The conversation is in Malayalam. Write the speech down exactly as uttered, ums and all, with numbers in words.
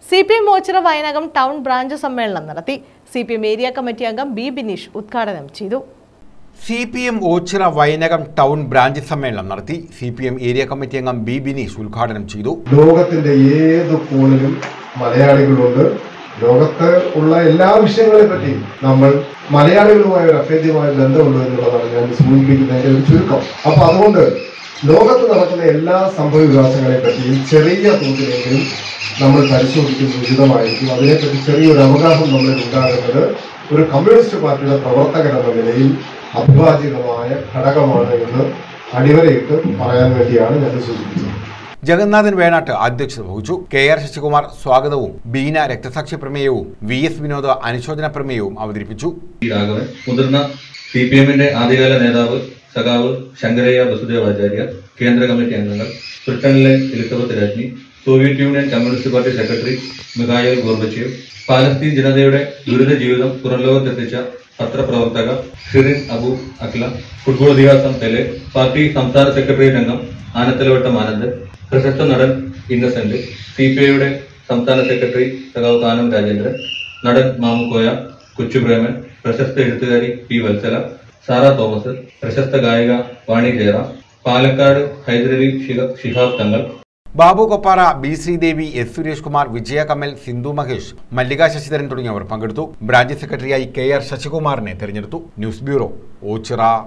C P M Oachira Vayanakam town branch സമ്മേളനം നടത്തി. C P M area committee അംഗം ബി ബിനീഷ് ഉദ്ഘാടനം ചെയ്തു. C P M Oachira Vayanakam town branch സമ്മേളനം നടത്തി. C P M area committee അംഗം ബി ബിനീഷ് ഉദ്ഘാടനം ചെയ്തു. ലോകത്തിന്റെ ഏത് കോണിലും മലയാളികളുണ്ട്. ലോകത്ത് ഉള്ള എല്ലാ വിഷയങ്ങളെ പറ്റി നമ്മൾ മലയാളികളുമായ ഒരു അഭേദ്യമായ ബന്ധമുണ്ട് എന്നുള്ളതാണ് ഞാൻ സൂചിപ്പിക്കുന്നതിന്റെ ഒരു ചുരുക്കം. അപ്പൊ അതുകൊണ്ട് ലോകത്ത് നടക്കുന്ന എല്ലാ സംഭവ വികാസങ്ങളെ പറ്റിയും ചെറിയ തോതിലെങ്കിലും നമ്മൾ പരിശോധിക്കുന്നത് ഉചിതമായിരിക്കും. അതിനെപ്പറ്റി ചെറിയൊരു അവഗാഹം നമ്മളിൽ ഉണ്ടാകുന്നത് ഒരു കമ്മ്യൂണിസ്റ്റ് പാർട്ടിയുടെ പ്രവർത്തകരെന്ന നിലയിൽ അഭിവാജ്യമായ ഘടകമാണ് എന്ന് അടിവരയിട്ട് പറയാൻ വേണ്ടിയാണ് ഞാൻ സൂചിപ്പിച്ചത്. ജഗന്നാഥൻ വേണാട്ട് അധ്യക്ഷത വഹിച്ചു. കെ ആർ ശശികുമാർ സ്വാഗതവും ബീന രക്തസാക്ഷി പ്രമേയവും വി എസ് വിനോദ് അനുശോചന പ്രമേയവും അവതരിപ്പിച്ചു. മുതിർന്ന സി പി എമ്മിന്റെ ആദ്യകാല നേതാവ് സഖാവ് ശങ്കരയ്യ വസുദേവാചാര്യ, കേന്ദ്ര കമ്മിറ്റി അംഗങ്ങൾ, ബ്രിട്ടനിലെ എലിസബത്ത് രാജ്ഞി, Soviet Union Communist Party Secretary Mikhail Gorbachev, Palestine ജനതയുടെ ദുരിത ജീവിതം പുറംലോകത്തെത്തിച്ച പത്രപ്രവർത്തക ഷിറിൻ അബു അക്ല, ഫുട്ബോൾ ഇതിഹാസം പെലെ, പാർട്ടി സംസ്ഥാന സെക്രട്ടേറിയറ്റ് അംഗം ആനത്തലവട്ടം ആനന്ദ്, പ്രശസ്ത നടൻ ഇന്നസെന്റ്, സി പി ഐയുടെ സംസ്ഥാന സെക്രട്ടറി സഖാവ് കാനം രാജേന്ദ്രൻ, നടൻ മാമുക്കോയ, കൊച്ചുപ്രേമൻ, പ്രശസ്ത എഴുത്തുകാരി പി വത്സല, സാറ തോമസ്, പ്രശസ്ത ഗായിക വാണി ജയറാം, പാലക്കാട് ഹൈദരലി ശിഹാബ് തങ്ങൾ, ബാബു കൊപ്പാറ, ബി ശ്രീദേവി, എസ് സുരേഷ് കുമാർ, വിജയ കമൽ, സിന്ധു മഹേഷ്, മല്ലിക ശശിധരൻ തുടങ്ങിയവർ പങ്കെടുത്തു. ബ്രാഞ്ച് സെക്രട്ടറിയായി കെ ആർ ശശികുമാറിനെ തെരഞ്ഞെടുത്തു. News bureau, Ochira.